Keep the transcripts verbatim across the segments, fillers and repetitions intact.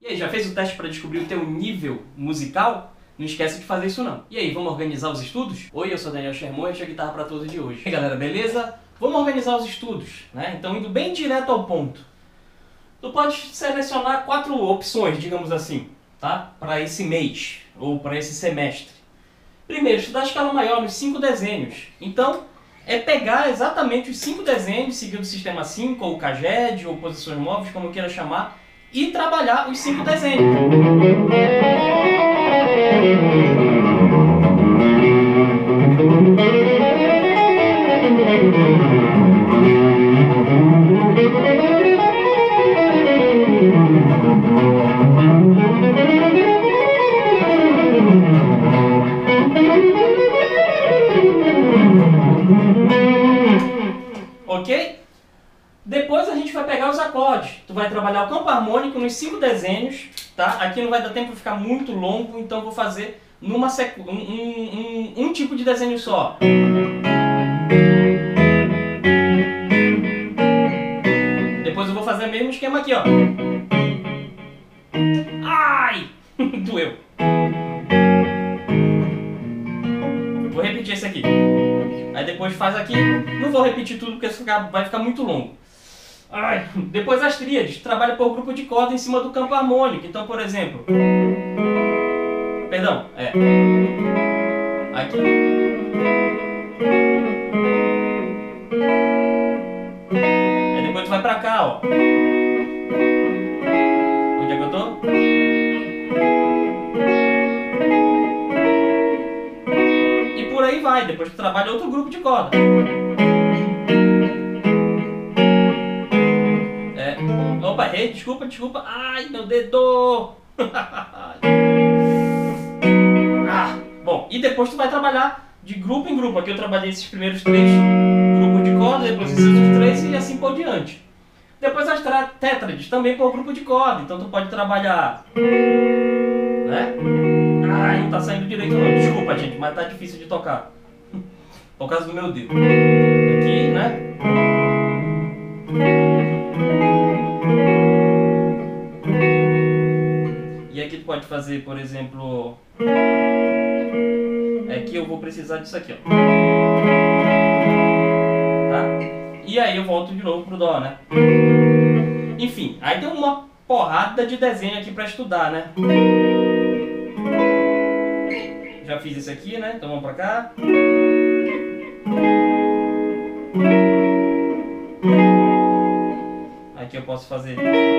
E aí, já fez o teste para descobrir o teu nível musical? Não esquece de fazer isso não. E aí, vamos organizar os estudos? Oi, eu sou Daniel Sherman e este é a Guitarra para Todos de hoje. E aí, galera, beleza? Vamos organizar os estudos, né? Então, indo bem direto ao ponto. Tu pode selecionar quatro opções, digamos assim, tá? Para esse mês, ou para esse semestre. Primeiro, estudar a escala maior nos cinco desenhos. Então, é pegar exatamente os cinco desenhos, seguindo o sistema cinco, ou C A G E D, ou posições móveis, como eu queira chamar, e trabalhar os cinco desenhos. Ok? Depois a gente vai pegar os acordes. Tu vai trabalhar o campo harmônico nos cinco desenhos, tá? Aqui não vai dar tempo de ficar muito longo, então eu vou fazer numa sequ... um, um, um, um tipo de desenho só. Depois eu vou fazer o mesmo esquema aqui, ó. Ai! Doeu. Vou repetir esse aqui. Aí depois faz aqui. Não vou repetir tudo porque vai ficar muito longo. Ai. Depois as tríades. Trabalha por grupo de corda em cima do campo harmônico. Então, por exemplo... Perdão. É. Aqui. Aí depois tu vai pra cá, ó. Onde é que eu tô? E por aí vai. Depois tu trabalha outro grupo de corda. Opa, errei, desculpa, desculpa. Ai, meu dedo! Ah, bom, e depois tu vai trabalhar de grupo em grupo. Aqui eu trabalhei esses primeiros três grupos de corda, depois esses outros três e assim por diante. Depois as tétrades, também por grupo de corda. Então tu pode trabalhar... Né? Ai, não tá saindo direito não. Desculpa, gente, mas tá difícil de tocar. Por causa do meu dedo. Aqui, né? E aqui tu pode fazer, por exemplo... Aqui eu vou precisar disso aqui, ó. Tá? E aí eu volto de novo pro Dó, né? Enfim, aí tem uma porrada de desenho aqui pra estudar, né? Já fiz esse aqui, né? Então vamos pra cá. Aqui eu posso fazer...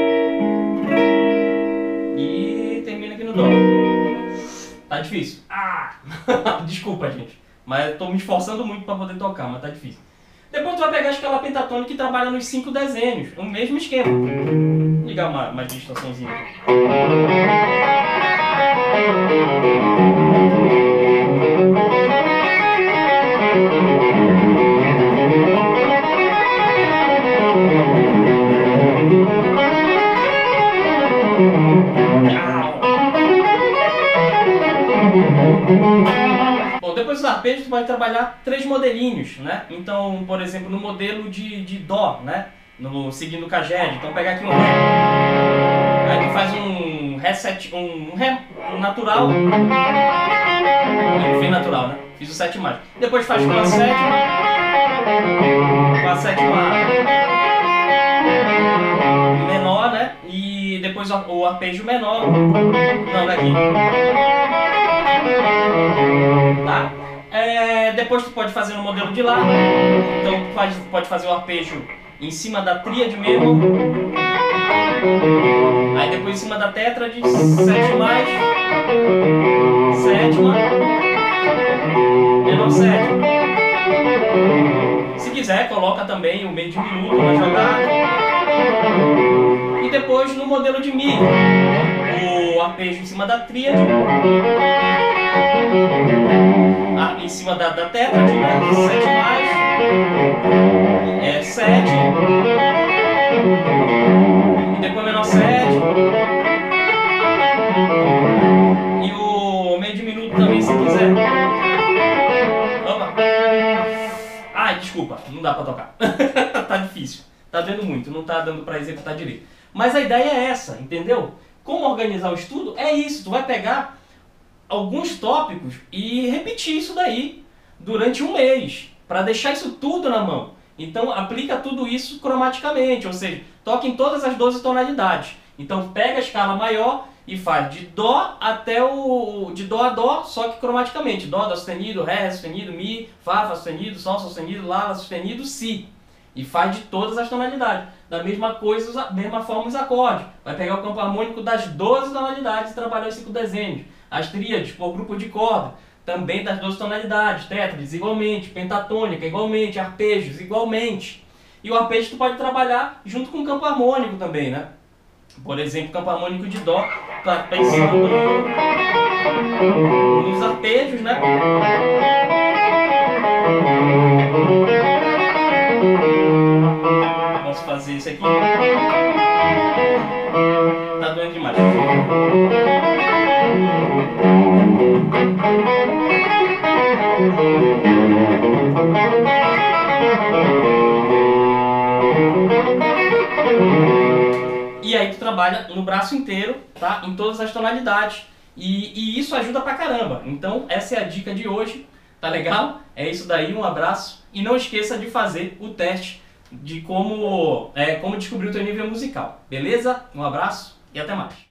E termina aqui no Dó. Tá difícil. Ah! Desculpa, gente. Mas eu tô me esforçando muito para poder tocar, mas tá difícil. Depois tu vai pegar a escala pentatônica e trabalha nos cinco desenhos. O mesmo esquema. Vou ligar uma, uma distorçãozinha aqui. Bom, depois dos arpejos tu vai trabalhar três modelinhos, né? Então, por exemplo, no modelo de, de Dó, né? No, seguindo o C A G E D. Então pegar aqui um Ré. Aí tu faz um Ré sete, um Ré um natural. Eu fiz natural, né? Fiz o sete mais. Depois faz com a sétima. Com a sétima menor, né? E depois o arpejo menor. Não, daqui. Tá? É, depois tu pode fazer no modelo de Lá. Então tu faz, pode fazer o arpejo em cima da tríade mesmo. Aí depois em cima da tétrade, sete mais, sétima, menor sétima. Se quiser, coloca também o meio diminuto na jogada. E depois no modelo de Mi, o arpejo em cima da tríade. Ah, em cima da, da tétrade, né? sete mais, é sete, e depois menor sete, e o meio diminuto também se quiser. Opa! Ai, desculpa, não dá pra tocar. Tá difícil, tá vendo muito, não tá dando pra executar direito. Mas a ideia é essa, entendeu? como organizar o estudo é isso, tu vai pegar alguns tópicos e repetir isso daí durante um mês, para deixar isso tudo na mão. Então aplica tudo isso cromaticamente, ou seja, toca em todas as doze tonalidades. Então pega a escala maior e faz de Dó até o... de Dó a Dó, só que cromaticamente. Dó, Dó sustenido, Ré, Ré sustenido, Mi, Fá, Fá sustenido, Sol, Sol sustenido, Lá, Lá sustenido, Si. E faz de todas as tonalidades. Da mesma coisa, da mesma forma os acordes. Vai pegar o campo harmônico das doze tonalidades e trabalhar os cinco desenhos. As tríades, por grupo de corda, também das doze tonalidades. Tétrades, igualmente. Pentatônica, igualmente. Arpejos, igualmente. E o arpejo tu pode trabalhar junto com o campo harmônico também, né? Por exemplo, o campo harmônico de Dó, tá pensando nos arpejos, né? Posso fazer isso aqui. Tá doendo demais. E aí tu trabalha no braço inteiro, tá? Em todas as tonalidades. E, e isso ajuda pra caramba. Então essa é a dica de hoje. Tá legal? É isso daí, um abraço. E não esqueça de fazer o teste de como, é, como descobrir o teu nível musical. Beleza? Um abraço e até mais.